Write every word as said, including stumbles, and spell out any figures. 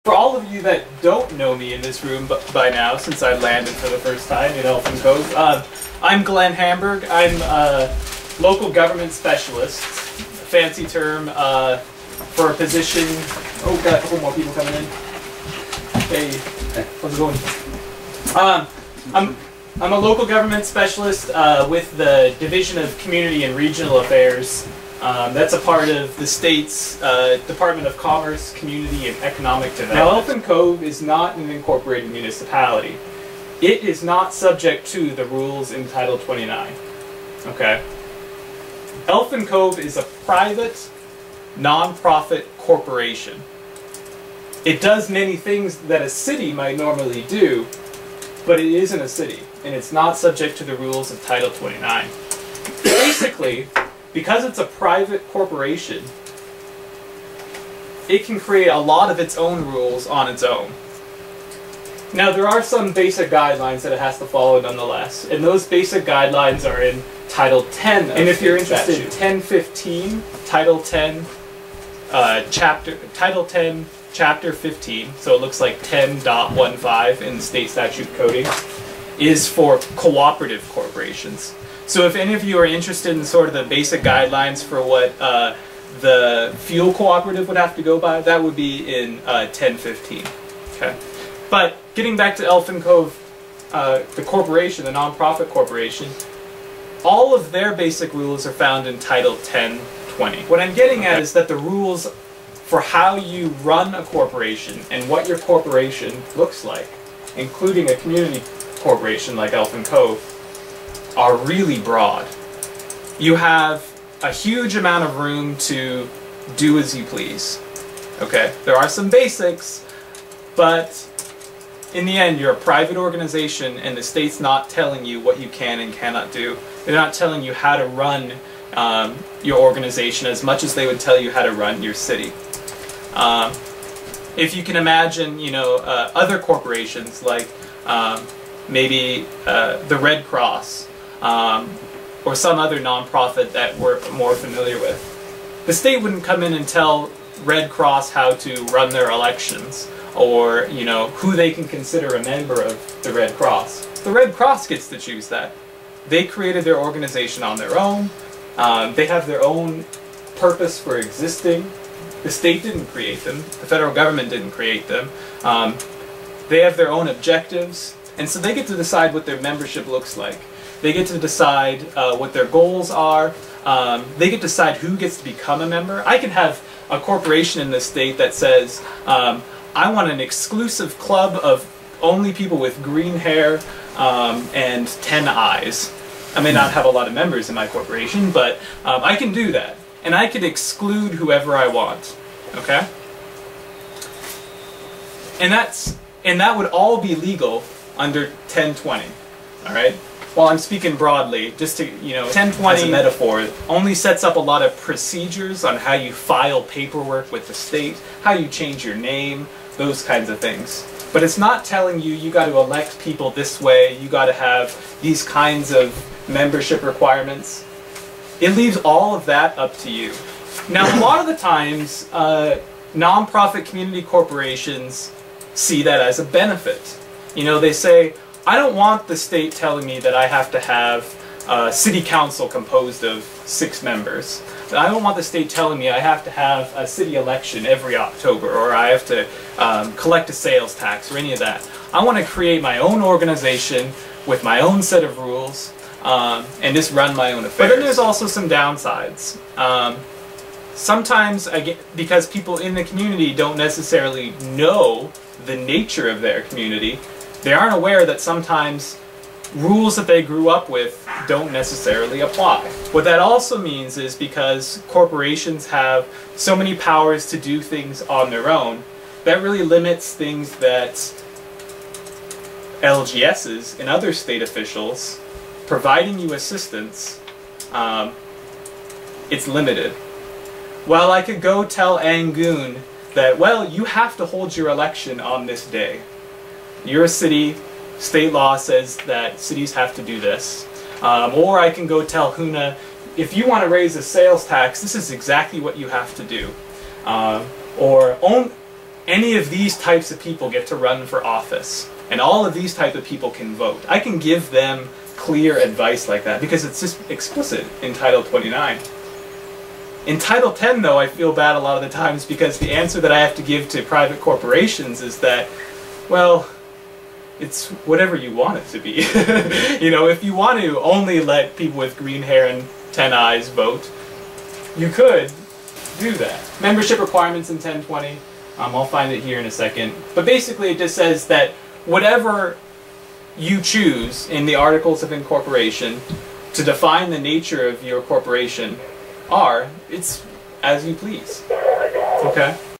For all of you that don't know me in this room by now, since I landed for the first time in Elfin Cove, uh, I'm Glen Hamburg. I'm a local government specialist, a fancy term uh, for a position. Oh, got a couple more people coming in. Hey, how's it going? Um, I'm I'm a local government specialist uh, with the Division of Community and Regional Affairs. Um, that's a part of the state's uh, Department of Commerce, Community, and Economic Development. Now, Elfin Cove is not an incorporated municipality. It is not subject to the rules in Title twenty-nine. Okay? Elfin Cove is a private, non-profit corporation. It does many things that a city might normally do, but it isn't a city, and it's not subject to the rules of Title twenty-nine. Basically, because it's a private corporation, it can create a lot of its own rules on its own. Now, there are some basic guidelines that it has to follow nonetheless, and those basic guidelines are in Title ten of and if you're interested, ten fifteen, Title ten, uh, chapter, Title ten, Chapter fifteen, so it looks like ten point fifteen in the state statute coding, is for cooperative corporations. So if any of you are interested in sort of the basic guidelines for what uh, the fuel cooperative would have to go by, that would be in uh, ten fifteen. Okay. But getting back to Elfin Cove, uh, the corporation, the nonprofit corporation, all of their basic rules are found in Title ten twenty. What I'm getting at is that the rules for how you run a corporation and what your corporation looks like, including a community corporation like Elfin Cove, are really broad. You have a huge amount of room to do as you please. Okay, there are some basics, but in the end you're a private organization and the state's not telling you what you can and cannot do. They're not telling you how to run um, your organization as much as they would tell you how to run your city. Um, if you can imagine, you know, uh, other corporations like um, maybe uh, the Red Cross, Um, or some other nonprofit that we're more familiar with. The state wouldn't come in and tell Red Cross how to run their elections, or, you know, who they can consider a member of the Red Cross. The Red Cross gets to choose that. They created their organization on their own. Um, they have their own purpose for existing. The state didn't create them. The federal government didn't create them. Um, they have their own objectives, and so they get to decide what their membership looks like. They get to decide uh, what their goals are. Um, they get to decide who gets to become a member. I can have a corporation in this state that says, um, I want an exclusive club of only people with green hair um, and ten eyes. I may not have a lot of members in my corporation, but um, I can do that. And I can exclude whoever I want. Okay? And that's and that would all be legal under ten twenty. All right? Well, I'm speaking broadly, just to, you know, ten twenty as a metaphor only sets up a lot of procedures on how you file paperwork with the state, how you change your name, those kinds of things. But it's not telling you you got to elect people this way, you got to have these kinds of membership requirements. It leaves all of that up to you. Now, a lot of the times, uh, nonprofit community corporations see that as a benefit. You know, they say, I don't want the state telling me that I have to have a city council composed of six members. I don't want the state telling me I have to have a city election every October, or I have to um, collect a sales tax, or any of that. I want to create my own organization with my own set of rules um, and just run my own affairs. But then there's also some downsides. Um, sometimes, I get, because people in the community don't necessarily know the nature of their community, they aren't aware that sometimes rules that they grew up with don't necessarily apply. What that also means is because corporations have so many powers to do things on their own, that really limits things that L G Ss and other state officials providing you assistance, um, it's limited. Well, I could go tell Angoon that, well, you have to hold your election on this day. You're a city, state law says that cities have to do this. Um, or I can go tell Huna, if you want to raise a sales tax, this is exactly what you have to do. Uh, or on, any of these types of people get to run for office, and all of these type of people can vote. I can give them clear advice like that because it's just explicit in Title twenty-nine. In Title ten, though, I feel bad a lot of the times because the answer that I have to give to private corporations is that, well, it's whatever you want it to be. You know, if you want to only let people with green hair and ten eyes vote, you could do that. Membership requirements in ten twenty, um, I'll find it here in a second. But basically it just says that whatever you choose in the Articles of Incorporation to define the nature of your corporation are, it's as you please. Okay?